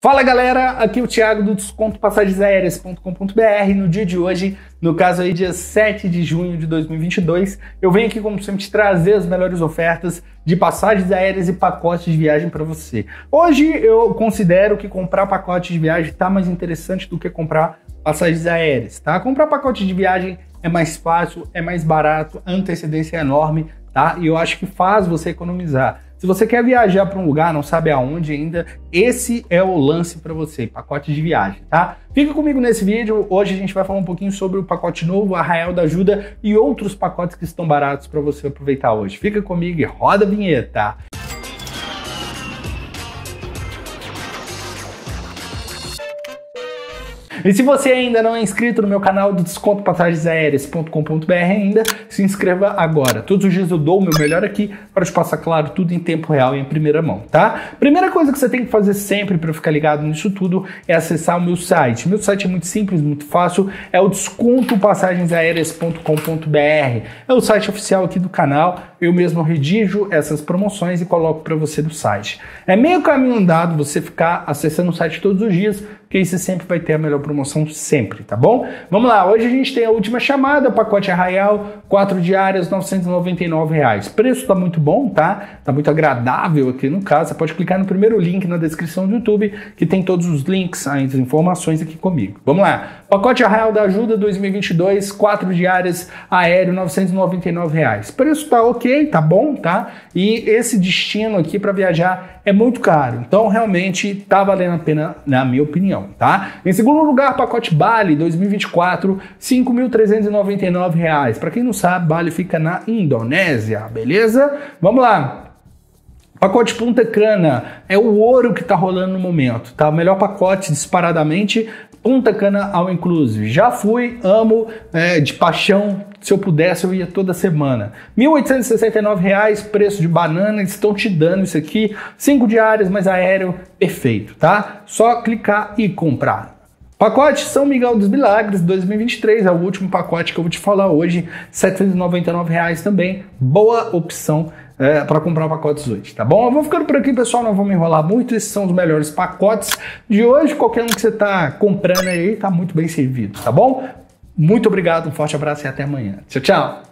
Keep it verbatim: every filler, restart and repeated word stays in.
Fala galera, aqui é o Thiago do desconto passagens aéreas ponto com ponto br. No dia de hoje, no caso aí dia sete de junho de dois mil e vinte e dois, eu venho aqui como sempre te trazer as melhores ofertas de passagens aéreas e pacotes de viagem para você. Hoje eu considero que comprar pacote de viagem está mais interessante do que comprar passagens aéreas, tá? Comprar pacote de viagem é mais fácil, é mais barato, a antecedência é enorme, tá? E eu acho que faz você economizar. Se você quer viajar para um lugar, não sabe aonde ainda, esse é o lance para você, pacote de viagem, tá? Fica comigo nesse vídeo, hoje a gente vai falar um pouquinho sobre o pacote novo, Arraial da Ajuda e outros pacotes que estão baratos para você aproveitar hoje. Fica comigo e roda a vinheta! E se você ainda não é inscrito no meu canal do desconto passagens aéreas ponto com ponto br ainda, se inscreva agora. Todos os dias eu dou o meu melhor aqui para te passar, claro, tudo em tempo real e em primeira mão, tá? Primeira coisa que você tem que fazer sempre para ficar ligado nisso tudo é acessar o meu site. Meu site é muito simples, muito fácil, é o desconto passagens aéreas ponto com ponto br. É o site oficial aqui do canal, eu mesmo redijo essas promoções e coloco para você no site. É meio caminho andado você ficar acessando o site todos os dias, porque aí você sempre vai ter a melhor promoção sempre, tá bom? Vamos lá, hoje a gente tem a última chamada, pacote Arraial, quatro diárias, novecentos e noventa e nove reais. Preço tá muito bom, tá? Tá muito agradável aqui no caso. Você pode clicar no primeiro link na descrição do YouTube, que tem todos os links, as informações aqui comigo. Vamos lá, pacote Arraial da Ajuda dois mil e vinte e dois, quatro diárias, aéreo, novecentos e noventa e nove reais. Preço tá ok, tá bom, tá? E esse destino aqui para viajar é muito caro, então realmente tá valendo a pena, na minha opinião, tá? Em segundo lugar, pacote Bali dois mil e vinte e quatro, cinco mil trezentos e noventa e nove reais. Para quem não sabe, Bali fica na Indonésia, beleza? Vamos lá. Pacote Punta Cana é o ouro que tá rolando no momento, tá? O melhor pacote disparadamente, Punta Cana all inclusive. Já fui, amo, é, de paixão. Se eu pudesse, eu ia toda semana. mil oitocentos e sessenta e nove reais, preço de banana, eles estão te dando isso aqui. cinco diárias, mais aéreo, perfeito, tá? Só clicar e comprar. Pacote São Miguel dos Milagres dois mil e vinte e três, é o último pacote que eu vou te falar hoje. setecentos e noventa e nove reais também, boa opção é, para comprar pacotes hoje, tá bom? Eu vou ficando por aqui, pessoal, não vou me enrolar muito. Esses são os melhores pacotes de hoje. Qualquer um que você está comprando aí, tá muito bem servido, tá bom? Muito obrigado, um forte abraço e até amanhã. Tchau, tchau!